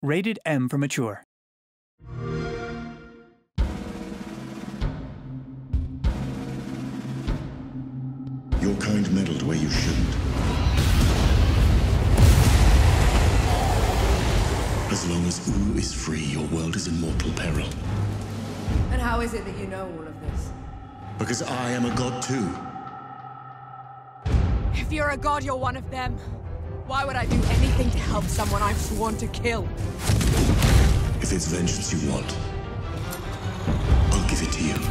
Rated M for mature. Your kind meddled where you shouldn't. As long as Wu is free, your world is in mortal peril. And how is it that you know all of this? Because I am a god too. If you're a god, you're one of them. Why would I do anything to help someone I've sworn to kill? If it's vengeance you want, I'll give it to you.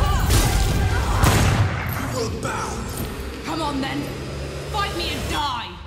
Come on then! Fight me and die!